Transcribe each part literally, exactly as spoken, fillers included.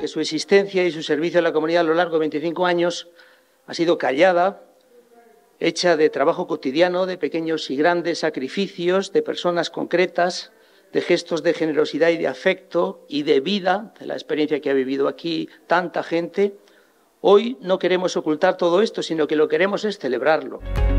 porque su existencia y su servicio a la comunidad a lo largo de veinticinco años ha sido callada, hecha de trabajo cotidiano, de pequeños y grandes sacrificios, de personas concretas, de gestos de generosidad y de afecto y de vida, de la experiencia que ha vivido aquí tanta gente. Hoy no queremos ocultar todo esto, sino que lo que queremos es celebrarlo.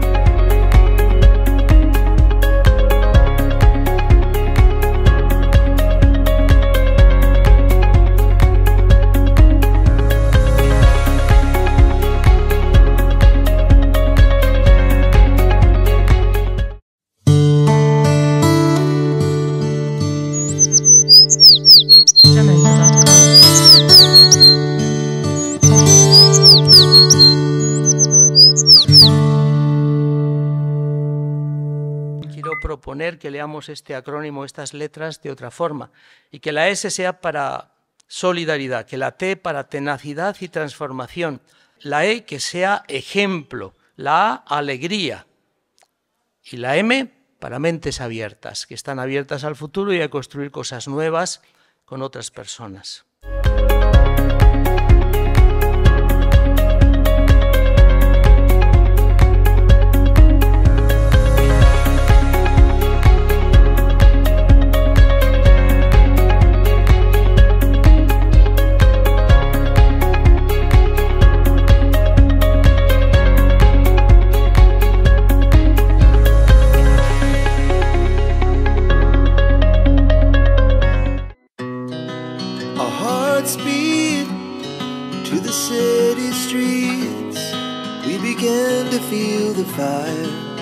Quiero proponer que leamos este acrónimo, estas letras, de otra forma, y que la S sea para solidaridad, que la T para tenacidad y transformación, la E que sea ejemplo, la A alegría, y la M para mentes abiertas, que están abiertas al futuro y a construir cosas nuevas con otras personas. Speed to the city streets, we began to feel the fire.